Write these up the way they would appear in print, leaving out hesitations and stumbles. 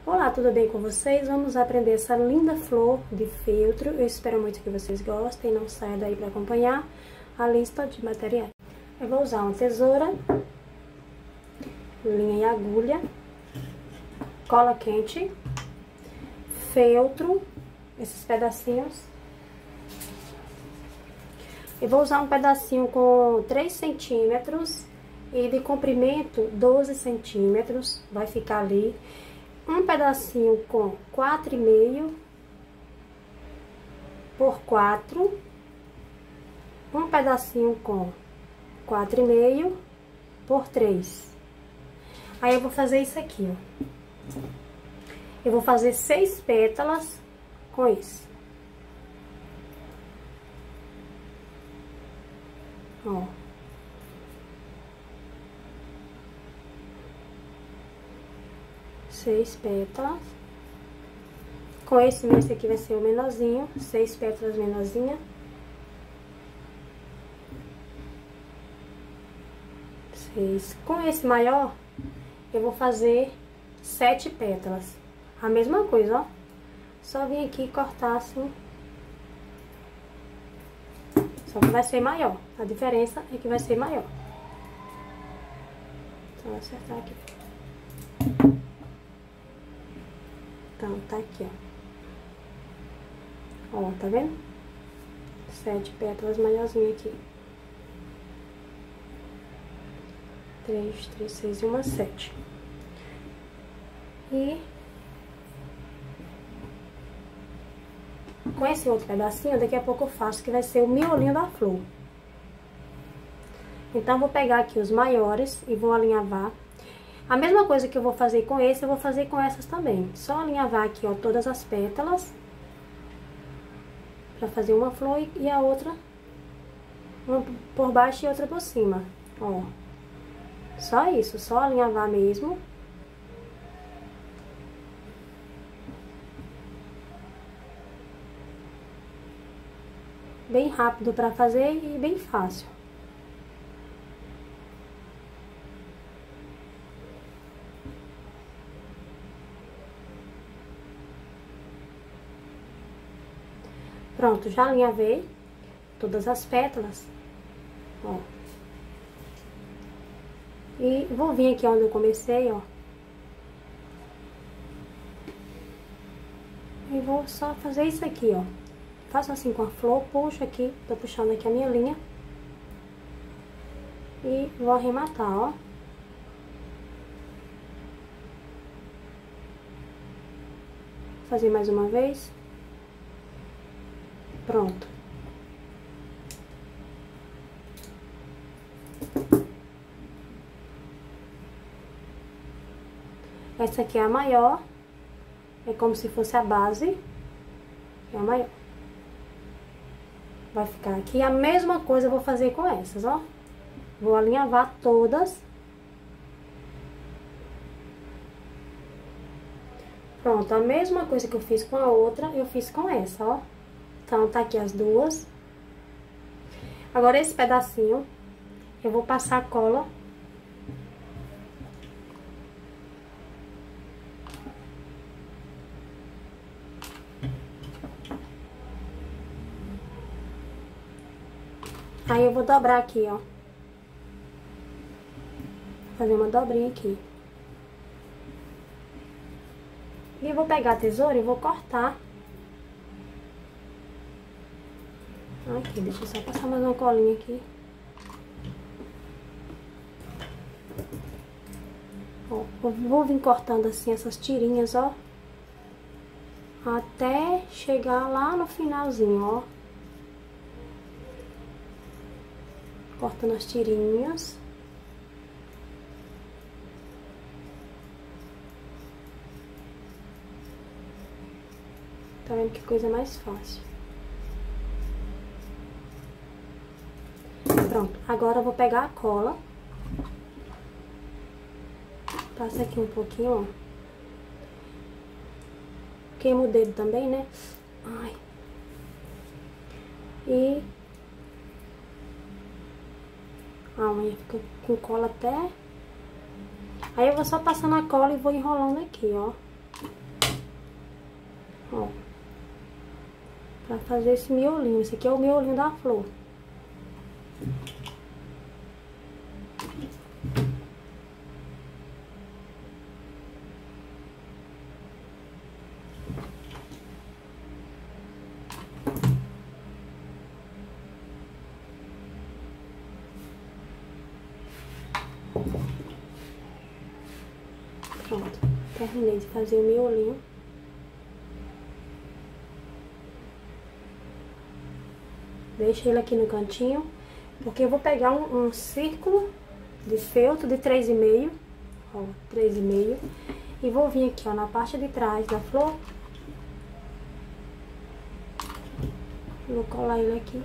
Olá, tudo bem com vocês? Vamos aprender essa linda flor de feltro. Eu espero muito que vocês gostem. Não saia daí para acompanhar a lista de materiais. Eu vou usar uma tesoura, linha e agulha, cola quente, feltro, esses pedacinhos. Eu vou usar um pedacinho com 3 centímetros e de comprimento 12 centímetros, vai ficar ali. Um pedacinho com 4,5 por 4, um pedacinho com 4,5 por 3. Aí eu vou fazer isso aqui, ó. Eu vou fazer 6 pétalas com isso. Ó. Seis pétalas. Com esse aqui vai ser o menorzinho, 6 pétalas menorzinha. 6. Com esse maior, eu vou fazer 7 pétalas. A mesma coisa, ó. Só vim aqui e cortar assim. Só que vai ser maior. A diferença é que vai ser maior. Então, vou acertar aqui. Então, tá aqui, ó. Ó, tá vendo? 7 pétalas maiorzinha aqui. 3, 3, 6 e uma 7. E com esse outro pedacinho, daqui a pouco eu faço, que vai ser o miolinho da flor. Então, eu vou pegar aqui os maiores e vou alinhavar. A mesma coisa que eu vou fazer com esse, eu vou fazer com essas também. Só alinhavar aqui, ó, todas as pétalas. Pra fazer uma flor e a outra, uma por baixo e outra por cima, ó. Só isso, só alinhavar mesmo. Bem rápido pra fazer e bem fácil. Pronto, já alinhavei todas as pétalas, ó. E vou vir aqui onde eu comecei, ó. E vou só fazer isso aqui, ó. Faço assim com a flor, puxo aqui, tô puxando aqui a minha linha. E vou arrematar, ó. Fazer mais uma vez. Pronto. Essa aqui é a maior. É como se fosse a base. É a maior. Vai ficar aqui. A mesma coisa eu vou fazer com essas, ó. Vou alinhavar todas. Pronto, a mesma coisa que eu fiz com a outra, eu fiz com essa, ó. Então, tá aqui as duas. Agora, esse pedacinho, eu vou passar a cola. Aí, eu vou dobrar aqui, ó. Fazer uma dobrinha aqui. E eu vou pegar a tesoura e vou cortar. Aqui, deixa eu só passar mais uma colinha aqui. Ó, vou vir cortando assim essas tirinhas, ó. Até chegar lá no finalzinho, ó. Cortando as tirinhas. Tá vendo que coisa mais fácil. Pronto, agora eu vou pegar a cola. Passa aqui um pouquinho, ó. Queima o dedo também, né? Ai. E a unha fica com cola até... Aí eu vou só passando a cola e vou enrolando aqui, ó. Ó. Pra fazer esse miolinho. Esse aqui é o miolinho da flor. Pronto, terminei de fazer o miolinho. Deixa ele aqui no cantinho, porque eu vou pegar um círculo de feltro de 3,5, ó, 3,5, e vou vir aqui, ó, na parte de trás da flor. Vou colar ele aqui.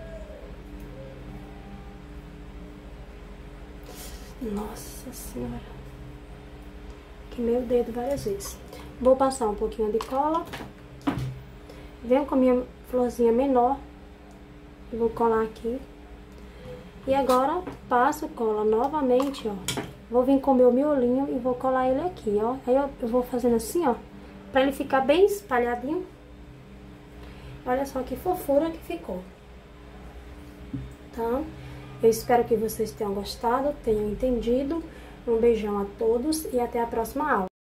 Nossa Senhora. Queimei o dedo várias vezes. Vou passar um pouquinho de cola. Venho com a minha florzinha menor. Vou colar aqui. E agora, passo cola novamente, ó. Vou vir com o meu miolinho e vou colar ele aqui, ó. Aí eu vou fazendo assim, ó. Pra ele ficar bem espalhadinho. Olha só que fofura que ficou. Tá? Eu espero que vocês tenham gostado, tenham entendido. Um beijão a todos e até a próxima aula.